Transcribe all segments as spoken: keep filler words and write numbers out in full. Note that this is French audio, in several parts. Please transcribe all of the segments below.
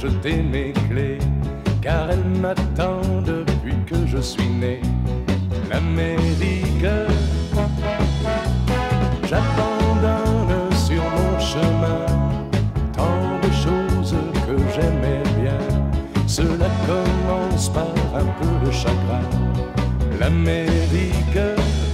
jeter mes clés, car elle m'attend depuis que je suis né. L'Amérique, j'abandonne sur mon chemin tant de choses que j'aimais bien. Cela commence par un peu de chagrin. L'Amérique,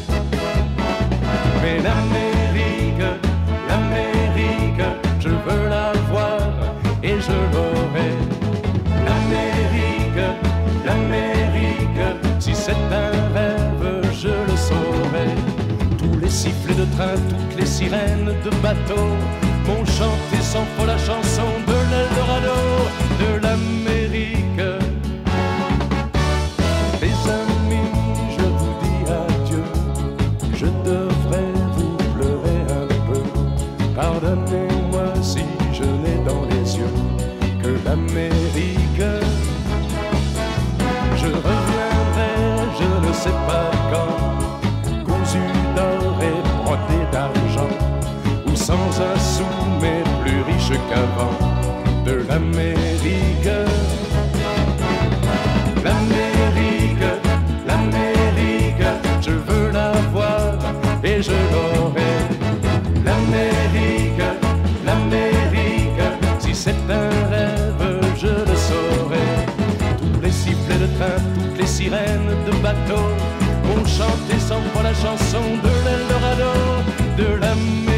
mais l'Amérique, l'Amérique, je veux la voir et je l'aurai. L'Amérique, l'Amérique, si c'est un rêve, je le saurai. Tous les sifflets de train, toutes les sirènes de bateau m'ont chanté sans faux la chanson de l'Eldorado, de l'Amérique. Les amis, je vous dis adieu, je devrais vous pleurer un peu. Pardonnez-moi si je n'ai dans les yeux que l'Amérique. Je reviendrai, je ne sais pas quand, cousu d'or et brodé d'argent, ou sans un sou mais plus riche qu'avant. De l'Amérique, l'Amérique, l'Amérique, je veux la voir et je l'aurai. L'Amérique, l'Amérique, si c'est un rêve, je le saurai. Tous les sifflets de train, toutes les sirènes de bateau m'ont chanté sans foi la chanson de l'Eldorado, de l'Amérique.